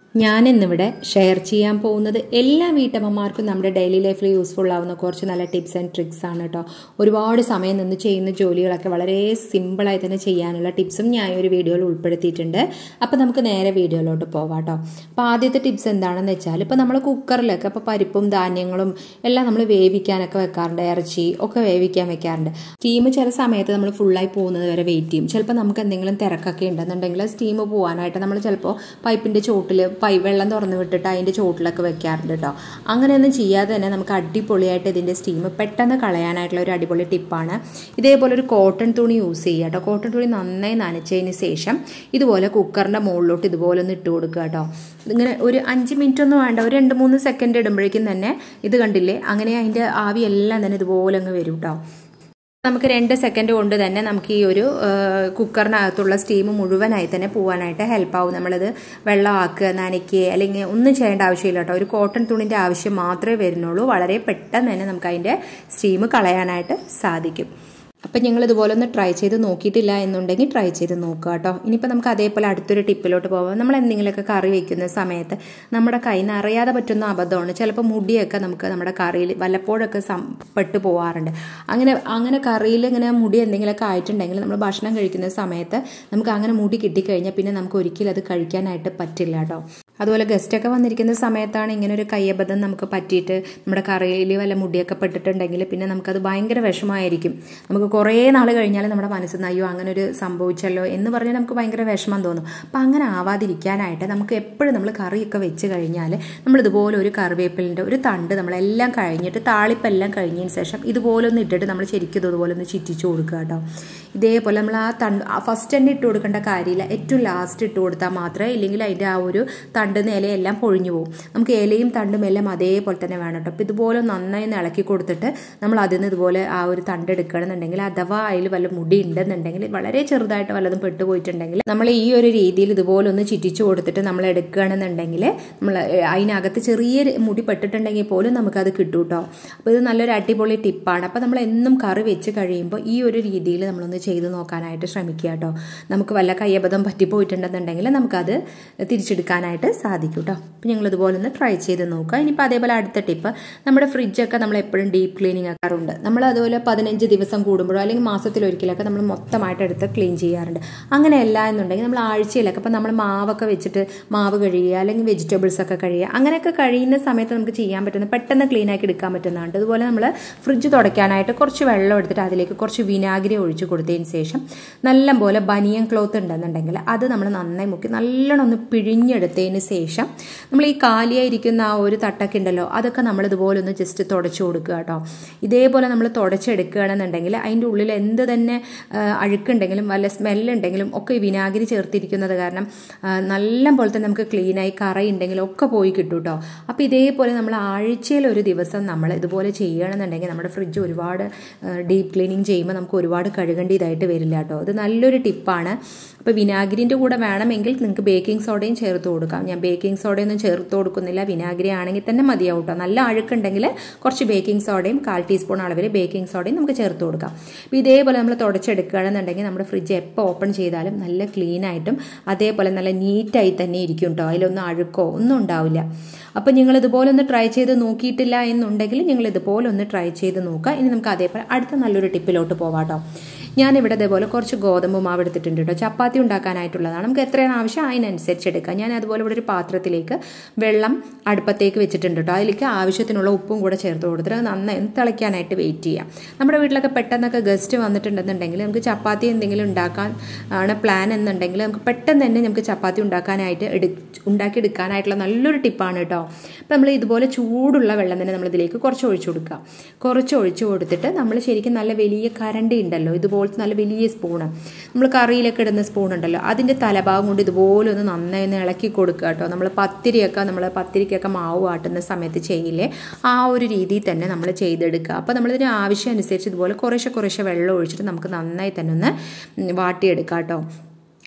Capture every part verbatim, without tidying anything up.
ഞാൻ ഇന്നിവിടെ ഷെയർ ചെയ്യാൻ പോകുന്നത് എല്ലാ വീട്ടമ്മമാർക്കും നമ്മുടെ ഡെയിലി ലൈഫിൽ യൂസ്ഫുൾ ആവുന്ന കുറച്ച് നല്ല ടിപ്സ് ആൻഡ് ട്രിക്സ് ആണ് കേട്ടോ. ഒരുപാട് സമയം നിന്ന് ചെയ്യുന്ന ജോലികളൊക്കെ വളരെ സിമ്പിളായി തന്നെ ചെയ്യാനുള്ള ടിപ്സും ഞാൻ ഒരു വീഡിയോയിൽ ഉൾപ്പെടുത്തിയിട്ടുണ്ട്. അപ്പോൾ നമുക്ക് നേരെ വീഡിയോയിലോട്ട് പോവാം കേട്ടോ. അപ്പോൾ ആദ്യത്തെ ടിപ്സ് എന്താണെന്ന് വെച്ചാൽ, ഇപ്പോൾ നമ്മൾ കുക്കറിലൊക്കെ ഇപ്പോൾ പരിപ്പും ധാന്യങ്ങളും എല്ലാം നമ്മൾ വേവിക്കാനൊക്കെ വെക്കാറുണ്ട്, ഇറച്ചി ഒക്കെ വേവിക്കാൻ വെക്കാറുണ്ട്. സ്റ്റീം ചില സമയത്ത് നമ്മൾ ഫുള്ളായി പോകുന്നത് വരെ വെയിറ്റ് ചെയ്യും. ചിലപ്പോൾ നമുക്ക് എന്തെങ്കിലും തിരക്കൊക്കെ ഉണ്ടെന്നുണ്ടെങ്കിൽ സ്റ്റീം പോകാനായിട്ട് നമ്മൾ ചിലപ്പോൾ പൈപ്പിൻ്റെ ചോട്ടിൽ പൈ വെള്ളം തുറന്ന് വിട്ടിട്ട് അതിൻ്റെ ചോട്ടിലൊക്കെ വെക്കാറുണ്ട് കേട്ടോ. അങ്ങനെയൊന്നും ചെയ്യാതെ തന്നെ നമുക്ക് അടിപൊളിയായിട്ട് ഇതിൻ്റെ സ്റ്റീം പെട്ടെന്ന് കളയാനായിട്ടുള്ള ഒരു അടിപൊളി ടിപ്പാണ്. ഇതേപോലെ ഒരു കോട്ടൺ തുണി യൂസ് ചെയ്യുക കേട്ടോ. കോട്ടൺ തുണി നന്നായി നനച്ചതിന് ശേഷം ഇതുപോലെ കുക്കറിൻ്റെ മുകളിലോട്ട് ഇതുപോലെ ഒന്ന് ഇട്ട് കൊടുക്കുക കേട്ടോ. ഇങ്ങനെ ഒരു അഞ്ച് മിനിറ്റ് ഒന്നും വേണ്ട, ഒരു രണ്ട് മൂന്ന് സെക്കൻഡ് ഇടുമ്പോഴേക്കും തന്നെ ഇത് കണ്ടില്ലേ, അങ്ങനെ അതിൻ്റെ ആവി എല്ലാം തന്നെ ഇതുപോലെ അങ്ങ് വരും കേട്ടോ. നമുക്ക് രണ്ട് സെക്കൻഡ് കൊണ്ട് തന്നെ നമുക്ക് ഈ ഒരു കുക്കറിനകത്തുള്ള സ്റ്റീം മുഴുവനായി തന്നെ പോകാനായിട്ട് ഹെൽപ്പാവും. നമ്മളത് വെള്ളമാക്കുക, നനയ്ക്കുക അല്ലെങ്കിൽ ഒന്നും ചെയ്യേണ്ട ആവശ്യമില്ല കേട്ടോ. ഒരു കോട്ടൺ തുണിൻ്റെ ആവശ്യം മാത്രമേ വരുന്നുള്ളൂ. വളരെ പെട്ടെന്ന് തന്നെ നമുക്ക് അതിൻ്റെ സ്റ്റീം കളയാനായിട്ട് സാധിക്കും. അപ്പം ഞങ്ങൾ ഇതുപോലെ ഒന്ന് ട്രൈ ചെയ്ത് നോക്കിയിട്ടില്ല എന്നുണ്ടെങ്കിൽ ട്രൈ ചെയ്ത് നോക്കുക കേട്ടോ. ഇനിയിപ്പോൾ നമുക്ക് അതേപോലെ അടുത്തൊരു ടിപ്പിലോട്ട് പോകാം. നമ്മൾ എന്തെങ്കിലുമൊക്കെ കറി വയ്ക്കുന്ന സമയത്ത് നമ്മുടെ കയ്യിൽ നിന്ന് അറിയാതെ പറ്റുന്ന അബദ്ധമാണ്. ചിലപ്പോൾ മുടിയൊക്കെ നമുക്ക് നമ്മുടെ കറിയിൽ വല്ലപ്പോഴൊക്കെ പെട്ട് പോകാറുണ്ട്. അങ്ങനെ അങ്ങനെ കറിയിൽ ഇങ്ങനെ മുടി എന്തെങ്കിലുമൊക്കെ ആയിട്ടുണ്ടെങ്കിൽ നമ്മൾ ഭക്ഷണം കഴിക്കുന്ന സമയത്ത് നമുക്ക് അങ്ങനെ മുടി കിട്ടിക്കഴിഞ്ഞാൽ പിന്നെ നമുക്ക് ഒരിക്കലും അത് കഴിക്കാനായിട്ട് പറ്റില്ല കേട്ടോ. അതുപോലെ ഗസ്റ്റൊക്കെ വന്നിരിക്കുന്ന സമയത്താണ് ഇങ്ങനെ ഒരു കയ്യബദ്ധം നമുക്ക് പറ്റിയിട്ട് നമ്മുടെ കറിയിൽ വല്ല മുടിയൊക്കെ പെട്ടിട്ടുണ്ടെങ്കിൽ പിന്നെ നമുക്കത് ഭയങ്കര വിഷമമായിരിക്കും. നമുക്ക് കുറേ നാൾ കഴിഞ്ഞാൽ നമ്മുടെ മനസ്സിൽ നിന്ന് അയ്യോ അങ്ങനെ ഒരു സംഭവിച്ചല്ലോ എന്ന് പറഞ്ഞാൽ നമുക്ക് ഭയങ്കര വിഷമം തോന്നും. അപ്പം അങ്ങനെ ആവാതിരിക്കാനായിട്ട് നമുക്ക് എപ്പോഴും നമ്മൾ കറിയൊക്കെ വെച്ച് കഴിഞ്ഞാൽ നമ്മൾ ഇതുപോലെ ഒരു കറിവേപ്പിലിൻ്റെ ഒരു തണ്ട് നമ്മളെല്ലാം കഴിഞ്ഞിട്ട് താളിപ്പെല്ലാം കഴിഞ്ഞതിന് ശേഷം ഇതുപോലെ ഒന്ന് ഇട്ടിട്ട് നമ്മൾ ശരിക്കും ഇതുപോലെ ഒന്ന് ചിറ്റിച്ചു കൊടുക്കുക കേട്ടോ. ഇതേപോലെ നമ്മൾ ആ തണ്ട് ഫസ്റ്റ് തന്നെ ഇട്ട് കൊടുക്കേണ്ട കാര്യമില്ല, ഏറ്റവും ലാസ്റ്റ് ഇട്ട് കൊടുത്താൽ മാത്രമേ, ഇല്ലെങ്കിൽ അതിൻ്റെ ആ ഒരു തണ്ടുന്ന ഇലയെല്ലാം പൊഴിഞ്ഞു പോകും. നമുക്ക് ഇലയും തണ്ടും എല്ലാം അതേപോലെ തന്നെ വേണം കേട്ടോ. അപ്പോൾ ഇതുപോലെ നന്നായി ഇളക്കി കൊടുത്തിട്ട് നമ്മൾ അതിൽ നിന്ന് ഇതുപോലെ ആ ഒരു തണ്ട് എടുക്കണമെന്നുണ്ടെങ്കിൽ, അഥവാ അതിൽ വല്ല മുടി ഉണ്ടെന്നുണ്ടെങ്കിൽ, വളരെ ചെറുതായിട്ട് വല്ലതും പെട്ടുപോയിട്ടുണ്ടെങ്കിൽ നമ്മൾ ഈ ഒരു രീതിയിൽ ഇതുപോലെ ഒന്ന് ചിറ്റിച്ചു കൊടുത്തിട്ട് നമ്മൾ എടുക്കുകയാണെന്നുണ്ടെങ്കിൽ നമ്മൾ അതിനകത്ത് ചെറിയ മുടി പെട്ടിട്ടുണ്ടെങ്കിൽ പോലും നമുക്കത് കിട്ടും കേട്ടോ. അപ്പോൾ ഇത് നല്ലൊരു അടിപൊളി ടിപ്പാണ്. അപ്പോൾ നമ്മൾ എന്നും കറി വെച്ച് കഴിയുമ്പോൾ ഈ ഒരു രീതിയിൽ നമ്മളൊന്ന് ചെയ്ത് നോക്കാനായിട്ട് ശ്രമിക്കുക കേട്ടോ. നമുക്ക് വല്ല കയ്യബദ്ധം പറ്റിപ്പോയിട്ടുണ്ടെന്നുണ്ടെങ്കിൽ നമുക്കത് തിരിച്ചെടുക്കാനായിട്ട് സാധിക്കും കേട്ടോ. അപ്പോൾ ഞങ്ങൾ ഇതുപോലെ ഒന്ന് ട്രൈ ചെയ്ത് നോക്കുക. ഇനിയിപ്പോൾ അതേപോലെ അടുത്ത ടിപ്പ്, നമ്മുടെ ഫ്രിഡ്ജൊക്കെ നമ്മൾ എപ്പോഴും ഡീപ്പ് ക്ലീനിങ് ആക്കാറുണ്ട്. നമ്മൾ അതുപോലെ പതിനഞ്ച് ദിവസം കൂടുമ്പോഴോ അല്ലെങ്കിൽ മാസത്തിലൊരിക്കലൊക്കെ നമ്മൾ മൊത്തമായിട്ട് എടുത്ത് ക്ലീൻ ചെയ്യാറുണ്ട്. അങ്ങനെയല്ല എന്നുണ്ടെങ്കിൽ നമ്മൾ ആഴ്ചയിലൊക്കെ ഇപ്പോൾ നമ്മൾ മാവൊക്കെ വെച്ചിട്ട് മാവ് കഴുകുക അല്ലെങ്കിൽ വെജിറ്റബിൾസ് ഒക്കെ കഴുകുക, അങ്ങനെയൊക്കെ കഴിയുന്ന സമയത്ത് നമുക്ക് ചെയ്യാൻ പറ്റുന്ന പെട്ടെന്ന് ക്ലീൻ ആക്കി എടുക്കാൻ പറ്റുന്നതാണ്. അതുപോലെ നമ്മൾ ഫ്രിഡ്ജ് തുടയ്ക്കാനായിട്ട് കുറച്ച് വെള്ളം എടുത്തിട്ട് അതിലേക്ക് കുറച്ച് വിനാഗിരി ഒഴിച്ച് കൊടുത്തതിന് ശേഷം നല്ലപോലെ ബനിയൻ ക്ലോത്ത് ഉണ്ടെന്നുണ്ടെങ്കിൽ അത് നമ്മൾ നന്നായി മുക്കി നല്ലോണം ഒന്ന് പിഴിഞ്ഞെടുത്തതിന് ശേഷം നമ്മൾ ഈ കാലിയായിരിക്കുന്ന ആ ഒരു തട്ടൊക്കെ ഉണ്ടല്ലോ, അതൊക്കെ നമ്മൾ ഇതുപോലെ ഒന്ന് ജസ്റ്റ് തുടച്ചു കൊടുക്കുക കേട്ടോ. ഇതേപോലെ നമ്മൾ തുടച്ചെടുക്കുകയാണെന്നുണ്ടെങ്കിൽ അതിൻ്റെ ഉള്ളിൽ എന്ത് തന്നെ അഴുക്കുണ്ടെങ്കിലും വല്ല സ്മെല്ലുണ്ടെങ്കിലും ഒക്കെ ഈ വിനാഗിരി ചേർത്തിരിക്കുന്നത് കാരണം നല്ല പോലെ തന്നെ നമുക്ക് ക്ലീനായി കറയുണ്ടെങ്കിലും ഒക്കെ പോയി കിട്ടും കേട്ടോ. അപ്പോൾ ഇതേപോലെ നമ്മൾ ആഴ്ചയിൽ ഒരു ദിവസം നമ്മൾ ഇതുപോലെ ചെയ്യുകയാണെന്നുണ്ടെങ്കിൽ നമ്മുടെ ഫ്രിഡ്ജ് ഒരുപാട് ഡീപ്പ് ക്ലീനിങ് ചെയ്യുമ്പോൾ നമുക്ക് ഒരുപാട് കഴുകേണ്ടതായിട്ട് വരില്ല കേട്ടോ. ഇത് നല്ലൊരു ടിപ്പാണ്. അപ്പോൾ വിനാഗിരിൻ്റെ കൂടെ വേണമെങ്കിൽ നിങ്ങൾക്ക് ബേക്കിംഗ് സോഡയും ചേർത്ത് കൊടുക്കാം. ഞാൻ ബേക്കിംഗ് സോഡയൊന്നും ചേർത്ത് കൊടുക്കുന്നില്ല, വിനാഗിരി ആണെങ്കിൽ തന്നെ മതിയാവും കേട്ടോ. നല്ല അഴുക്കുണ്ടെങ്കിൽ കുറച്ച് ബേക്കിംഗ് സോഡയും കാൽ ടീസ്പൂൺ അളവിൽ ബേക്കിംഗ് സോഡയും നമുക്ക് ചേർത്ത് കൊടുക്കാം. അപ്പോൾ ഇതേപോലെ നമ്മൾ തുടച്ചെടുക്കുകയാണെന്നുണ്ടെങ്കിൽ നമ്മുടെ ഫ്രിഡ്ജ് എപ്പോൾ ഓപ്പൺ ചെയ്താലും നല്ല ക്ലീൻ ആയിട്ടും അതേപോലെ നല്ല നീറ്റായി തന്നെ ഇരിക്കും കേട്ടോ. അതിലൊന്നും അഴുക്കോ ഒന്നും ഉണ്ടാവില്ല. അപ്പോൾ നിങ്ങൾ ഇതുപോലെ ഒന്ന് ട്രൈ ചെയ്ത് നോക്കിയിട്ടില്ല എന്നുണ്ടെങ്കിൽ നിങ്ങൾ ഇതുപോലെ ഒന്ന് ട്രൈ ചെയ്ത് നോക്കുക. ഇനി നമുക്ക് അതേപോലെ അടുത്ത നല്ലൊരു ടിപ്പിലോട്ട് പോവാം കേട്ടോ. ഞാനിവിടെ ഇതേപോലെ കുറച്ച് ഗോതമ്പ് മാവ് എടുത്തിട്ടുണ്ട് കേട്ടോ. ചപ്പാത്തി ഉണ്ടാക്കാനായിട്ടുള്ളതാണ്. നമുക്ക് എത്രയാണ് ആവശ്യം അതിനനുസരിച്ച് എടുക്കാം. ഞാൻ അതുപോലെ ഇവിടെ ഒരു പാത്രത്തിലേക്ക് വെള്ളം അടുപ്പത്തേക്ക് വെച്ചിട്ടുണ്ട് കേട്ടോ. അതിലേക്ക് ആവശ്യത്തിനുള്ള ഉപ്പും കൂടെ ചേർത്ത് കൊടുത്തിട്ട് നന്നായി തിളയ്ക്കാനായിട്ട് വെയിറ്റ് ചെയ്യാം. നമ്മുടെ വീട്ടിലൊക്കെ പെട്ടെന്നൊക്കെ ഗസ്റ്റ് വന്നിട്ടുണ്ടെന്നുണ്ടെങ്കിൽ നമുക്ക് ചപ്പാത്തി എന്തെങ്കിലും ഉണ്ടാക്കാൻ ആണ് പ്ലാൻ എന്നുണ്ടെങ്കിൽ നമുക്ക് പെട്ടെന്ന് തന്നെ നമുക്ക് ചപ്പാത്തി ഉണ്ടാക്കാനായിട്ട് എടു ഉണ്ടാക്കിയെടുക്കാനായിട്ടുള്ള നല്ലൊരു ടിപ്പാണ് കേട്ടോ. അപ്പോൾ നമ്മൾ ഇതുപോലെ ചൂടുള്ള വെള്ളം തന്നെ നമ്മൾ ഇതിലേക്ക് കുറച്ച് ഒഴിച്ചു കൊടുക്കുക. കുറച്ച് ഒഴിച്ചു കൊടുത്തിട്ട് നമ്മൾ ശരിക്കും നല്ല വലിയ കരണ്ടി ഉണ്ടല്ലോ, ഇതുപോലെ നല്ല വലിയ സ്പൂണ്, നമ്മൾ കറിയിലൊക്കെ ഇടുന്ന സ്പൂൺ ഉണ്ടല്ലോ, അതിൻ്റെ തലഭാഗം കൊണ്ട് ഇതുപോലെ ഒന്ന് നന്നായി ഒന്ന് ഇളക്കി കൊടുക്കുക കേട്ടോ. നമ്മൾ പത്തിരിയൊക്കെ നമ്മൾ പത്തിരിക്കൊക്കെ മാവ് ആട്ടുന്ന സമയത്ത് ചെയ്യില്ലേ, ആ ഒരു രീതിയിൽ തന്നെ നമ്മൾ ചെയ്തെടുക്കുക. അപ്പോൾ നമ്മളിതിന് ആവശ്യം അനുസരിച്ച് ഇതുപോലെ കുറേശ്ശെ കുറേശ്ശെ വെള്ളം ഒഴിച്ചിട്ട് നമുക്ക് നന്നായി തന്നെ ഒന്ന് വാട്ടിയെടുക്കാം കേട്ടോ.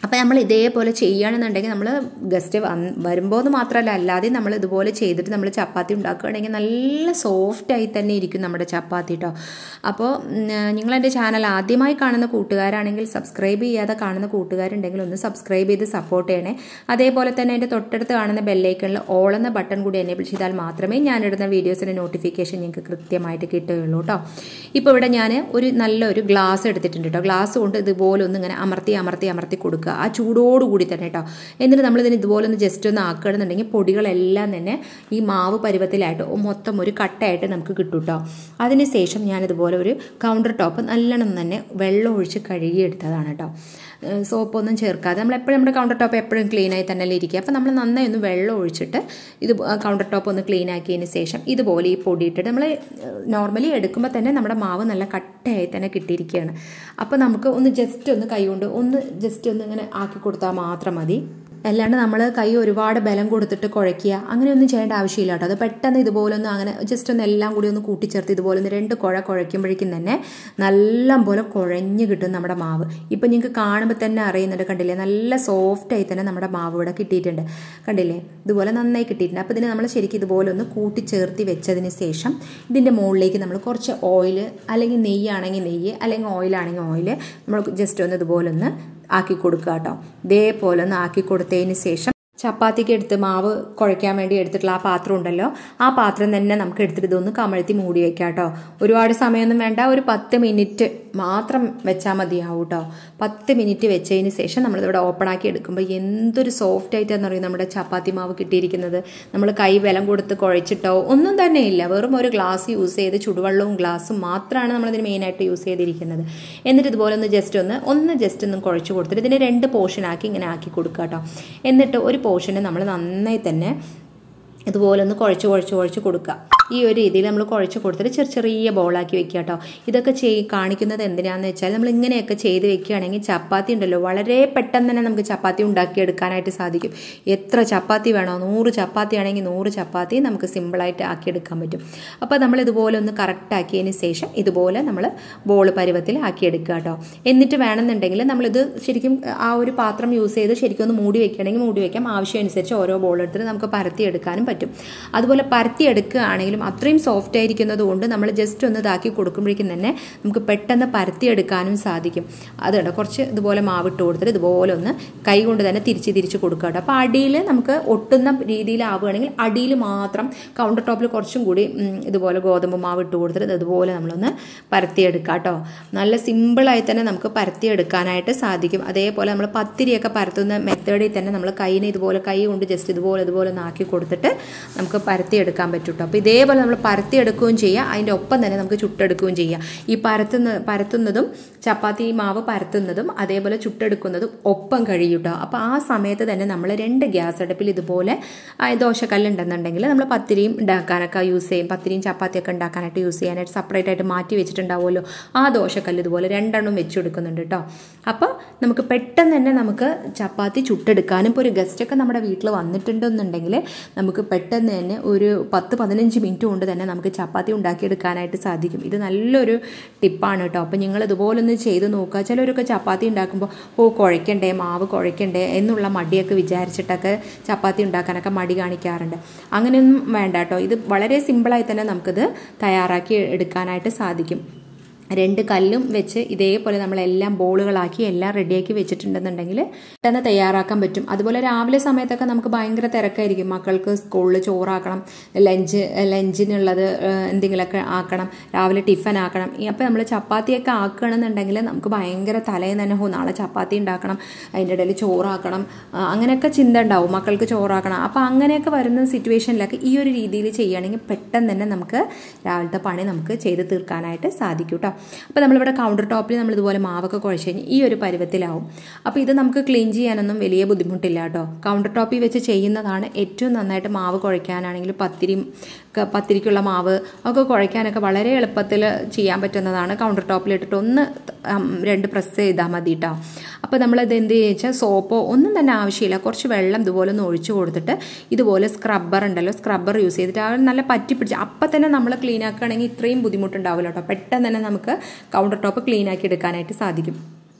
അപ്പോൾ നമ്മൾ ഇതേപോലെ ചെയ്യുകയാണെന്നുണ്ടെങ്കിൽ നമ്മൾ ഗസ്റ്റ് വന്ന് വരുമ്പോൾ എന്ന് മാത്രമല്ല അല്ലാതെ നമ്മൾ ഇതുപോലെ ചെയ്തിട്ട് നമ്മൾ ചപ്പാത്തി ഉണ്ടാക്കുകയാണെങ്കിൽ നല്ല സോഫ്റ്റായി തന്നെ ഇരിക്കും നമ്മുടെ ചപ്പാത്തി കേട്ടോ. അപ്പോൾ നിങ്ങളെൻ്റെ ചാനൽ ആദ്യമായി കാണുന്ന കൂട്ടുകാരാണെങ്കിൽ സബ്സ്ക്രൈബ് ചെയ്യാതെ കാണുന്ന കൂട്ടുകാരുണ്ടെങ്കിൽ ഒന്ന് സബ്സ്ക്രൈബ് ചെയ്ത് സപ്പോർട്ട് ചെയ്യണേ. അതേപോലെ തന്നെ എൻ്റെ തൊട്ടടുത്ത് കാണുന്ന ബെല്ലൈക്കണിൽ ഓൾ എന്ന ബട്ടൺ കൂടി എനേബിൾ ചെയ്താൽ മാത്രമേ ഞാനിടുന്ന വീഡിയോസിൻ്റെ നോട്ടിഫിക്കേഷൻ നിങ്ങൾക്ക് കൃത്യമായിട്ട് കിട്ടുകയുള്ളൂ കേട്ടോ. ഇപ്പോൾ ഇവിടെ ഞാൻ ഒരു നല്ലൊരു ഗ്ലാസ് എടുത്തിട്ടുണ്ട് കേട്ടോ. ഗ്ലാസ് കൊണ്ട് ഇതുപോലെ ഒന്ന് ഇങ്ങനെ അമർത്തി അമർത്തി അമർത്തി കൊടുക്കുക, ആ ചൂടോടുകൂടി തന്നെ കേട്ടോ. എന്നിട്ട് നമ്മളിതിന് ഇതുപോലെ ഒന്ന് ജസ്റ്റ് ഒന്ന് ആക്കുകയാണെന്നുണ്ടെങ്കിൽ പൊടികളെല്ലാം തന്നെ ഈ മാവ് പരുവത്തിലായിട്ട് മൊത്തം ഒരു കട്ടയായിട്ട് നമുക്ക് കിട്ടും കേട്ടോ. അതിനുശേഷം ഞാനിതുപോലെ ഒരു കൗണ്ടർ ടോപ്പ് നല്ലോണം തന്നെ വെള്ളം ഒഴിച്ച് കഴുകിയെടുത്തതാണ് കേട്ടോ. സോപ്പൊന്നും ചേർക്കാതെ നമ്മളെപ്പോഴും നമ്മുടെ കൗണ്ടർ ടോപ്പ് എപ്പോഴും ക്ലീനായി തന്നെ ഇരിക്കുക. അപ്പോൾ നമ്മൾ നന്നായി ഒന്ന് വെള്ളം ഒഴിച്ചിട്ട് ഇത് കൗണ്ടർ ടോപ്പ് ഒന്ന് ക്ലീൻ ആക്കിയതിന് ശേഷം ഇതുപോലെ ഈ പൊടി ഇട്ടിട്ട് നമ്മൾ നോർമലി എടുക്കുമ്പോൾ തന്നെ നമ്മുടെ മാവ് നല്ല കട്ടയായി തന്നെ കിട്ടിയിരിക്കുകയാണ്. അപ്പോൾ നമുക്ക് ഒന്ന് ജസ്റ്റ് ഒന്ന് കൈ കൊണ്ട് ഒന്ന് ജസ്റ്റ് ഒന്ന് ഇങ്ങനെ ആക്കി കൊടുത്താൽ മാത്രം മതി. അല്ലാണ്ട് നമ്മൾ കൈ ഒരുപാട് ബലം കൊടുത്തിട്ട് കുഴയ്ക്കുക അങ്ങനെയൊന്നും ചെയ്യേണ്ട ആവശ്യമില്ല കേട്ടോ. അത് പെട്ടെന്ന് ഇതുപോലെ ഒന്ന് അങ്ങനെ ജസ്റ്റ് ഒന്ന് എല്ലാം കൂടി ഒന്ന് കൂട്ടിച്ചേർത്ത് ഇതുപോലെ ഒന്ന് രണ്ട് കുഴ കുഴയ്ക്കുമ്പോഴേക്കും തന്നെ നല്ല പോലെ കുഴഞ്ഞ് കിട്ടും നമ്മുടെ മാവ്. ഇപ്പം നിങ്ങൾക്ക് കാണുമ്പോൾ തന്നെ അറിയുന്നുണ്ട്, കണ്ടില്ലേ, നല്ല സോഫ്റ്റായി തന്നെ നമ്മുടെ മാവ് ഇവിടെ കിട്ടിയിട്ടുണ്ട്, കണ്ടില്ലേ, ഇതുപോലെ നന്നായി കിട്ടിയിട്ടുണ്ട്. അപ്പോൾ ഇതിന് നമ്മൾ ശരിക്കും ഇതുപോലെ ഒന്ന് കൂട്ടിച്ചേർത്തി വെച്ചതിന് ശേഷം ഇതിൻ്റെ മുകളിലേക്ക് നമ്മൾ കുറച്ച് ഓയിൽ, അല്ലെങ്കിൽ നെയ്യാണെങ്കിൽ നെയ്യ്, അല്ലെങ്കിൽ ഓയിലാണെങ്കിൽ ഓയിൽ നമ്മൾ ജസ്റ്റ് ഒന്ന് ഇതുപോലെ ഒന്ന് ആക്കി കൊടുക്കുക കേട്ടോ. ഇതേപോലെ ഒന്ന് ആക്കി കൊടുത്തതിന് ശേഷം ചപ്പാത്തിക്ക് എടുത്ത് മാവ് കുഴയ്ക്കാൻ വേണ്ടി എടുത്തിട്ടുള്ള ആ പാത്രം ഉണ്ടല്ലോ, ആ പാത്രം തന്നെ നമുക്ക് എടുത്തിട്ട് ഇതൊന്ന് കമഴ്ത്തി മൂടി വെക്കാം കേട്ടോ. ഒരുപാട് സമയമൊന്നും വേണ്ട, ഒരു പത്ത് മിനിറ്റ് മാത്രം വെച്ചാൽ മതിയാവും കേട്ടോ. പത്ത് മിനിറ്റ് വെച്ചതിന് ശേഷം നമ്മളിവിടെ ഓപ്പൺ ആക്കി എടുക്കുമ്പോൾ എന്തൊരു സോഫ്റ്റ് ആയിട്ടാന്ന് പറയും നമ്മുടെ ചപ്പാത്തി മാവ് കിട്ടിയിരിക്കുന്നത്. നമ്മൾ കൈ ബലം കൊടുത്ത് കുഴച്ചിട്ടോ ഒന്നും തന്നെ ഇല്ല, വെറും ഒരു ഗ്ലാസ് യൂസ് ചെയ്ത് ചുടുവെള്ളവും ഗ്ലാസും മാത്രമാണ് നമ്മളതിന് മെയിനായിട്ട് യൂസ് ചെയ്തിരിക്കുന്നത്. എന്നിട്ട് ഇതുപോലെ ഒന്ന് ജസ്റ്റ് ഒന്ന് ഒന്ന് ജസ്റ്റ് ഒന്ന് കുഴച്ച് കൊടുത്തിട്ട് ഇതിനെ രണ്ട് പോർഷനാക്കി ഇങ്ങനെ ആക്കി കൊടുക്കുക കേട്ടോ. എന്നിട്ട് ഒരു പോർഷന് നമ്മൾ നന്നായി തന്നെ ഇതുപോലെ ഒന്ന് കുഴച്ച് കുഴച്ച് കുഴച്ച് കൊടുക്കുക. ഈ ഒരു രീതിയിൽ നമ്മൾ കുഴച്ച് കൊടുത്തിട്ട് ചെറിയ ചെറിയ ബോളാക്കി വെക്കുക കേട്ടോ. ഇതൊക്കെ ചെയ് കാണിക്കുന്നത് എന്തിനാണെന്ന് വെച്ചാൽ നമ്മൾ ഇങ്ങനെയൊക്കെ ചെയ്ത് വെക്കുകയാണെങ്കിൽ ചപ്പാത്തി ഉണ്ടല്ലോ വളരെ പെട്ടെന്ന് തന്നെ നമുക്ക് ചപ്പാത്തി ഉണ്ടാക്കിയെടുക്കാനായിട്ട് സാധിക്കും. എത്ര ചപ്പാത്തി വേണോ, നൂറ് ചപ്പാത്തി ആണെങ്കിൽ നൂറ് ചപ്പാത്തി നമുക്ക് സിമ്പിളായിട്ട് ആക്കിയെടുക്കാൻ പറ്റും. അപ്പോൾ നമ്മൾ ഇതുപോലെ ഒന്ന് കറക്റ്റ് ആക്കിയതിന് ശേഷം ഇതുപോലെ നമ്മൾ ബോൾ പരുവത്തിൽ ആക്കിയെടുക്കുക കേട്ടോ. എന്നിട്ട് വേണമെന്നുണ്ടെങ്കിൽ നമ്മളിത് ശരിക്കും ആ ഒരു പാത്രം യൂസ് ചെയ്ത് ശരിക്കും ഒന്ന് മൂടി വെക്കുകയാണെങ്കിൽ മൂടി വയ്ക്കാം. ആവശ്യം അനുസരിച്ച് ഓരോ ബോൾ എടുത്തിട്ട് നമുക്ക് പരത്തിയെടുക്കാനും പറ്റും. അതുപോലെ പരത്തിയെടുക്കുകയാണെങ്കിലും അത്രയും സോഫ്റ്റ് ആയിരിക്കുന്നത് കൊണ്ട് നമ്മൾ ജസ്റ്റ് ഒന്ന് ഇതാക്കി കൊടുക്കുമ്പോഴേക്കും തന്നെ നമുക്ക് പെട്ടെന്ന് പരത്തിയെടുക്കാനും സാധിക്കും. അതുകൊണ്ട് കുറച്ച് ഇതുപോലെ മാവിട്ട് കൊടുത്തിട്ട് ഇതുപോലെ ഒന്ന് കൈ കൊണ്ട് തന്നെ തിരിച്ച് തിരിച്ച് കൊടുക്കുക കേട്ടോ. അപ്പോൾ അടിയിൽ നമുക്ക് ഒട്ടുന്ന രീതിയിലാവുകയാണെങ്കിൽ അടിയിൽ മാത്രം കൗണ്ടർ ടോപ്പിൽ കുറച്ചും കൂടി ഇതുപോലെ ഗോതമ്പ് മാവ് ഇട്ട് കൊടുത്തിട്ട് ഇതുപോലെ നമ്മളൊന്ന് പരത്തിയെടുക്കുക കേട്ടോ. നല്ല സിമ്പിളായി തന്നെ നമുക്ക് പരത്തിയെടുക്കാനായിട്ട് സാധിക്കും. അതേപോലെ നമ്മൾ പത്തിരിയൊക്കെ പരത്തുന്ന മെത്തേഡിൽ തന്നെ നമ്മൾ കൈനെ ഇതുപോലെ കൈ കൊണ്ട് ജസ്റ്റ് ഇതുപോലെ ഇതുപോലെ ഒന്ന് ആക്കി കൊടുത്തിട്ട് നമുക്ക് പരത്തിയെടുക്കാൻ പറ്റും കേട്ടോ. അപ്പോൾ ഇതേപോലെ നമ്മൾ പരത്തിയെടുക്കുകയും ചെയ്യുക, അതിൻ്റെ ഒപ്പം തന്നെ നമുക്ക് ചുട്ടെടുക്കുകയും ചെയ്യാം. ഈ പരത്തുന്ന പരത്തുന്നതും ചപ്പാത്തി മാവ് പരത്തുന്നതും അതേപോലെ ചുട്ടെടുക്കുന്നതും ഒപ്പം കഴിയും കേട്ടോ. അപ്പോൾ ആ സമയത്ത് തന്നെ നമ്മൾ രണ്ട് ഗ്യാസ് അടുപ്പിൽ ഇതുപോലെ ദോശക്കല്ലുണ്ടെന്നുണ്ടെങ്കിൽ നമ്മൾ പത്തിരിയും ഉണ്ടാക്കാനൊക്കെ യൂസ് ചെയ്യും, പത്തിരിയും ചപ്പാത്തിയൊക്കെ ഉണ്ടാക്കാനായിട്ട് യൂസ് ചെയ്യാനായിട്ട് സെപ്പറേറ്റ് ആയിട്ട് മാറ്റി വെച്ചിട്ടുണ്ടാവുമല്ലോ, ആ ദോശക്കല്ല് ഇതുപോലെ രണ്ടെണ്ണം വെച്ച് കൊടുക്കുന്നുണ്ട് കേട്ടോ. അപ്പോൾ നമുക്ക് പെട്ടെന്ന് തന്നെ നമുക്ക് ചപ്പാത്തി ചുട്ടെടുക്കാനും ഇപ്പോൾ ഒരു ഗസ്റ്റൊക്കെ നമ്മുടെ വീട്ടിൽ വന്നിട്ടുണ്ടെന്നുണ്ടെങ്കിൽ നമുക്ക് പെട്ടെന്ന് തന്നെ ഒരു പത്ത് പതിനഞ്ച് മിനിറ്റ് കൊണ്ട് തന്നെ നമുക്ക് ചപ്പാത്തി ഉണ്ടാക്കിയെടുക്കാനായിട്ട് സാധിക്കും. ഇത് നല്ലൊരു ടിപ്പാണ് കേട്ടോ. അപ്പോൾ നിങ്ങൾ ഇതുപോലൊന്ന് ചെയ്ത് നോക്കുക. ചിലരൊക്കെ ചപ്പാത്തി ഉണ്ടാക്കുമ്പോൾ ഓ കുഴയ്ക്കണ്ടേ, മാവ് കുഴയ്ക്കണ്ടേ എന്നുള്ള മടിയൊക്കെ വിചാരിച്ചിട്ടൊക്കെ ചപ്പാത്തി ഉണ്ടാക്കാനൊക്കെ മടി കാണിക്കാറുണ്ട്. അങ്ങനെയൊന്നും വേണ്ട കേട്ടോ. ഇത് വളരെ സിമ്പിളായി തന്നെ നമുക്കിത് തയ്യാറാക്കി എടുക്കാനായിട്ട് സാധിക്കും. രണ്ട് കല്ലും വെച്ച് ഇതേപോലെ നമ്മളെല്ലാം ബോളുകളാക്കി എല്ലാം റെഡിയാക്കി വെച്ചിട്ടുണ്ടെന്നുണ്ടെങ്കിൽ പെട്ടെന്ന് തയ്യാറാക്കാൻ പറ്റും. അതുപോലെ രാവിലെ സമയത്തൊക്കെ നമുക്ക് ഭയങ്കര തിരക്കായിരിക്കും, മക്കൾക്ക് സ്കൂളിൽ ചോറാക്കണം, ലഞ്ച് ലഞ്ചിനുള്ളത് എന്തെങ്കിലുമൊക്കെ ആക്കണം, രാവിലെ ടിഫൻ ആക്കണം. അപ്പോൾ നമ്മൾ ചപ്പാത്തിയൊക്കെ ആക്കുകയാണെന്നുണ്ടെങ്കിൽ നമുക്ക് ഭയങ്കര തലേന്ന് തന്നെ ഹോ നാളെ ചപ്പാത്തി ഉണ്ടാക്കണം, അതിൻ്റെ ഇടയിൽ ചോറാക്കണം, അങ്ങനെയൊക്കെ ചിന്ത ഉണ്ടാവും, മക്കൾക്ക് ചോറാക്കണം. അപ്പോൾ അങ്ങനെയൊക്കെ വരുന്ന സിറ്റുവേഷനിലൊക്കെ ഈ ഒരു രീതിയിൽ ചെയ്യുകയാണെങ്കിൽ പെട്ടെന്ന് തന്നെ നമുക്ക് രാവിലത്തെ പണി നമുക്ക് ചെയ്ത് തീർക്കാനായിട്ട് സാധിക്കും കേട്ടോ. അപ്പോൾ നമ്മളിവിടെ കൗണ്ടർ ടോപ്പിൽ നമ്മൾ ഇതുപോലെ മാവൊക്കെ കുഴച്ച് കഴിഞ്ഞ് ഈ ഒരു പരുവത്തിലാവും. അപ്പോൾ ഇത് നമുക്ക് ക്ലീൻ ചെയ്യാനൊന്നും വലിയ ബുദ്ധിമുട്ടില്ല കേട്ടോ. കൗണ്ടർ ടോപ്പിൽ വെച്ച് ചെയ്യുന്നതാണ് ഏറ്റവും നന്നായിട്ട്. മാവ് കുഴയ്ക്കാനാണെങ്കിൽ പത്തിരി പത്തിരിക്കുള്ള മാവ് ഒക്കെ കുഴയ്ക്കാനൊക്കെ വളരെ എളുപ്പത്തിൽ ചെയ്യാൻ പറ്റുന്നതാണ്. കൗണ്ടർ ടോപ്പിലിട്ടിട്ട് ഒന്ന് രണ്ട് പ്രസ് ചെയ്താൽ മതി കേട്ടോ. അപ്പോൾ നമ്മളത് എന്ത് ചോദിച്ചാൽ സോപ്പോ ഒന്നും തന്നെ ആവശ്യമില്ല, കുറച്ച് വെള്ളം ഇതുപോലെ ഒന്ന് ഒഴിച്ചു കൊടുത്തിട്ട് ഇതുപോലെ സ്ക്രബ്ബർ ഉണ്ടല്ലോ, സ്ക്രബ്ബർ യൂസ് ചെയ്തിട്ട് ആ നല്ല പറ്റി പിടിച്ച് അപ്പം തന്നെ നമ്മൾ ക്ലീൻ ആക്കുകയാണെങ്കിൽ ഇത്രയും ബുദ്ധിമുട്ടുണ്ടാവില്ല കേട്ടോ. പെട്ടെന്ന് തന്നെ നമുക്ക് കൗണ്ടർ ടോപ്പ് ക്ലീൻ ആക്കി എടുക്കാനായിട്ട് സാധിക്കും.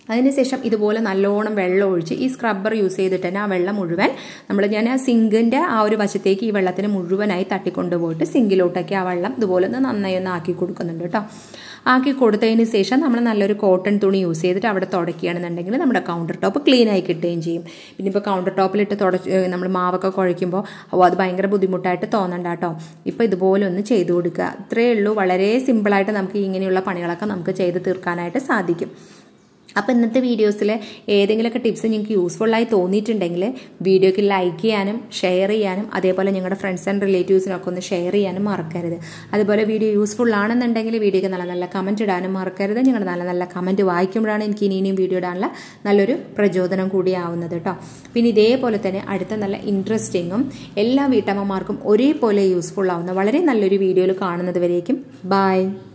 അതിനുശേഷം ഇതുപോലെ നല്ലോണം വെള്ളം ഒഴിച്ച് ഈ സ്ക്രബ്ബർ യൂസ് ചെയ്തിട്ട് തന്നെ ആ വെള്ളം മുഴുവൻ നമ്മൾ ഞാൻ ആ സിങ്കിൻ്റെ ആ ഒരു വശത്തേക്ക് ഈ വെള്ളത്തിന് മുഴുവനായി തട്ടിക്കൊണ്ട് പോയിട്ട് സിങ്കിലോട്ടൊക്കെ ആ വെള്ളം ഇതുപോലെ ഒന്ന് നന്നായി ഒന്ന് ആക്കി കൊടുക്കുന്നുണ്ട് കേട്ടോ. ആക്കി കൊടുത്തതിന് ശേഷം നമ്മൾ നല്ലൊരു കോട്ടൺ തുണി യൂസ് ചെയ്തിട്ട് അവിടെ തുടക്കുകയാണെന്നുണ്ടെങ്കിൽ നമ്മുടെ കൗണ്ടർ ടോപ്പ് ക്ലീൻ ആയി കിട്ടുകയും ചെയ്യും. പിന്നെ ഇപ്പോൾ കൗണ്ടർ ടോപ്പിലിട്ട് തുടച്ച് നമ്മൾ മാവൊക്കെ കുഴയ്ക്കുമ്പോൾ അപ്പോൾ അത് ഭയങ്കര ബുദ്ധിമുട്ടായിട്ട് തോന്നണ്ട കേട്ടോ. ഇപ്പോൾ ഇതുപോലെ ഒന്ന് ചെയ്തു കൊടുക്കുക. ഇത്രയേ ഉള്ളൂ. വളരെ സിമ്പിളായിട്ട് നമുക്ക് ഇങ്ങനെയുള്ള പണികളൊക്കെ നമുക്ക് ചെയ്ത് തീർക്കാനായിട്ട് സാധിക്കും. അപ്പോൾ ഇന്നത്തെ വീഡിയോസിൽ ഏതെങ്കിലുമൊക്കെ ടിപ്സ് നിങ്ങൾക്ക് യൂസ്ഫുള്ളായി തോന്നിയിട്ടുണ്ടെങ്കിൽ വീഡിയോയ്ക്ക് ലൈക്ക് ചെയ്യാനും ഷെയർ ചെയ്യാനും അതേപോലെ നിങ്ങളുടെ ഫ്രണ്ട്സ് ആൻഡ് റിലേറ്റീവ്സിനൊക്കെ ഒന്ന് ഷെയർ ചെയ്യാനും മറക്കരുത്. അതുപോലെ വീഡിയോ യൂസ്ഫുൾ ആണെന്നുണ്ടെങ്കിൽ വീഡിയോയ്ക്ക് നല്ല നല്ല കമൻറ്റ് ഇടാനും മറക്കരുത്. നിങ്ങളുടെ നല്ല നല്ല കമൻറ്റ് വായിക്കുമ്പോഴാണ് എനിക്ക് ഇനി ഇനിയും വീഡിയോ ഇടാനുള്ള നല്ലൊരു പ്രചോദനം കൂടിയാവുന്നത് കേട്ടോ. പിന്നെ ഇതേപോലെ തന്നെ അടുത്ത നല്ല ഇൻട്രസ്റ്റിങ്ങും എല്ലാ വീട്ടമ്മമാർക്കും ഒരേപോലെ യൂസ്ഫുൾ ആവുന്ന വളരെ നല്ലൊരു വീഡിയോയിൽ കാണുന്നത് വരേക്കും ബൈ.